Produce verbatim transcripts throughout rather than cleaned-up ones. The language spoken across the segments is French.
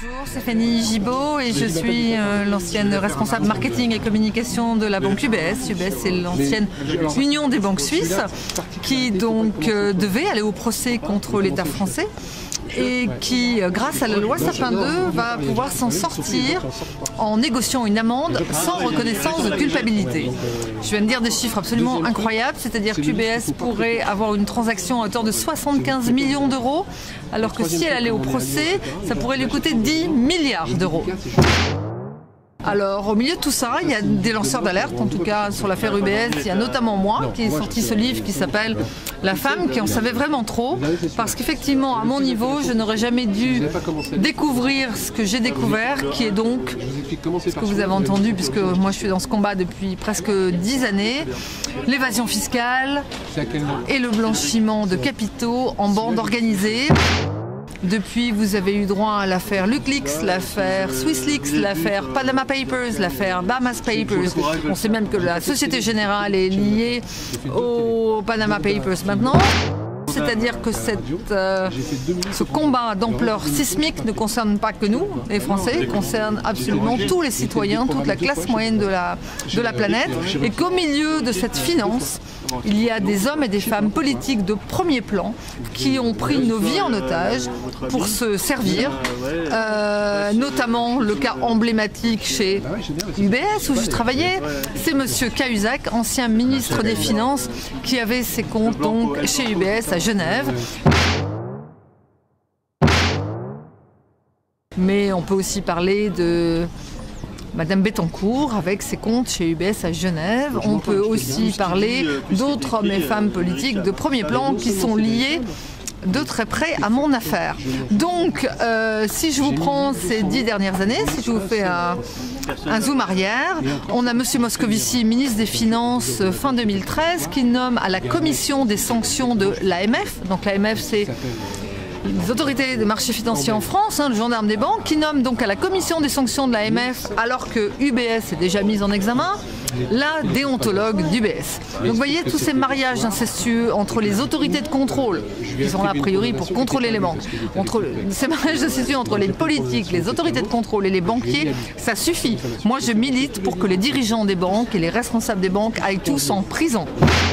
Bonjour, c'est Fanny Gibault et je suis euh, l'ancienne responsable marketing et communication de la banque U B S. U B S, c'est l'ancienne Union des banques suisses qui donc euh, devait aller au procès contre l'État français et qui, grâce à la loi Sapin deux, va pouvoir s'en sortir en négociant une amende sans reconnaissance de culpabilité. Je viens de dire des chiffres absolument incroyables, c'est-à-dire qu'U B S pourrait avoir une transaction à hauteur de soixante-quinze millions d'euros, alors que si elle allait au procès, ça pourrait lui coûter dix milliards d'euros. Alors, au milieu de tout ça, il y a des lanceurs d'alerte, en tout cas sur l'affaire U B S. Il y a notamment moi qui ai sorti ce livre qui s'appelle « La femme qui en savait vraiment trop », parce qu'effectivement, à mon niveau, je n'aurais jamais dû découvrir ce que j'ai découvert, qui est donc ce que vous avez entendu, puisque moi je suis dans ce combat depuis presque dix années, l'évasion fiscale et le blanchiment de capitaux en bande organisée. Depuis, vous avez eu droit à l'affaire LuxLeaks, l'affaire SwissLeaks, l'affaire Panama Papers, l'affaire Bahamas Papers. On sait même que la Société Générale est liée aux Panama Papers maintenant. C'est-à-dire que cette, euh, ce combat d'ampleur sismique ne concerne pas que nous, les Français, il concerne absolument tous les citoyens, toute la classe moyenne de la, de la planète, et qu'au milieu de cette finance, il y a des hommes et des femmes politiques de premier plan qui ont pris nos vies en otage pour se servir, euh, notamment le cas emblématique chez U B S où je travaillais, c'est M. Cahuzac, ancien ministre des Finances, qui avait ses comptes donc chez U B S à Genève. Mais on peut aussi parler de Madame Bettencourt avec ses comptes chez U B S à Genève. On peut aussi parler d'autres hommes et femmes politiques de premier plan qui sont liés de très près à mon affaire. Donc, euh, si je vous prends ces dix dernières années, si je vous fais un, un zoom arrière, on a M. Moscovici, ministre des Finances fin deux mille treize, qui nomme à la commission des sanctions de l'A M F, donc l'A M F c'est les autorités des marchés financiers en France, hein, le gendarme des banques, qui nomme donc à la commission des sanctions de l'A M F, alors que U B S est déjà mise en examen, la déontologue d'U B S. Donc vous voyez tous ces mariages incestueux entre les autorités de contrôle, qui sont là a priori pour contrôler les banques, entre ces mariages incestueux entre les politiques, les autorités de contrôle et les banquiers, ça suffit. Moi je milite pour que les dirigeants des banques et les responsables des banques aillent tous en prison.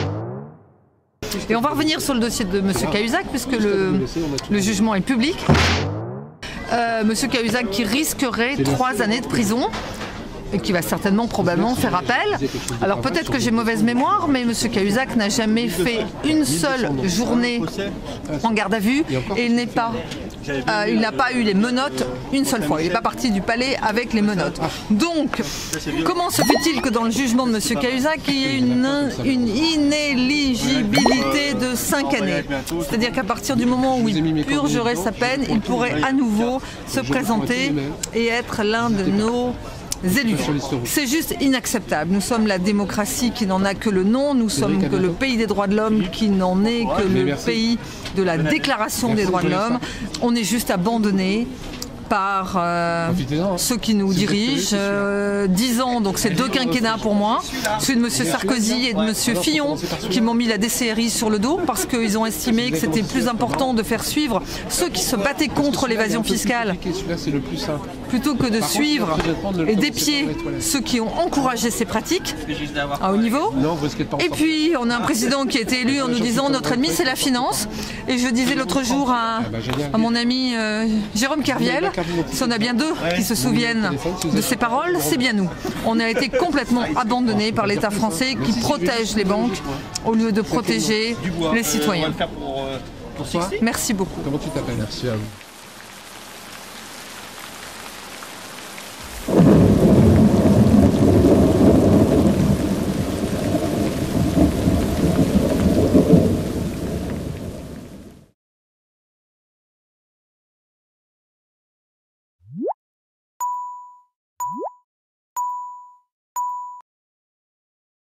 Et on va revenir sur le dossier de M. Cahuzac, puisque le, le jugement est public. Euh, M. Cahuzac qui risquerait trois années de prison, et qui va certainement, probablement, faire appel. Alors peut-être que j'ai mauvaise mémoire, mais M. Cahuzac n'a jamais fait une seule journée en garde à vue, et il n'est pas... Euh, il n'a pas eu les menottes une seule fois. Il n'est pas parti du palais avec les menottes. Donc, comment se fait-il que dans le jugement de M. Cahuzac, il y ait une, une inéligibilité de cinq années? C'est-à-dire qu'à partir du moment où il purgerait sa peine, il pourrait à nouveau se présenter et être l'un de nos élus. C'est juste inacceptable. Nous sommes la démocratie qui n'en a que le nom, nous sommes que le pays des droits de l'homme qui n'en est que le pays de la déclaration des droits de l'homme. On est juste abandonné par euh, ceux qui nous dirigent. Euh, dix ans, donc c'est deux quinquennats pour moi, celui de M. Sarkozy et de M. Fillon, qui m'ont mis la D C R I sur le dos parce qu'ils ont estimé que c'était plus important de faire suivre ceux qui se battaient contre l'évasion fiscale plutôt que de suivre et d'épier ceux qui ont encouragé ces pratiques à haut niveau. Et puis on a un président qui a été élu en nous disant notre ennemi c'est la finance. Et je disais l'autre jour à, à mon ami euh, Jérôme Kerviel, si on a bien deux qui se souviennent de ces paroles, c'est bien nous. On a été complètement abandonnés par l'État français qui protège les banques au lieu de protéger les citoyens. Merci beaucoup. Comment tu t'appelles? Merci à vous.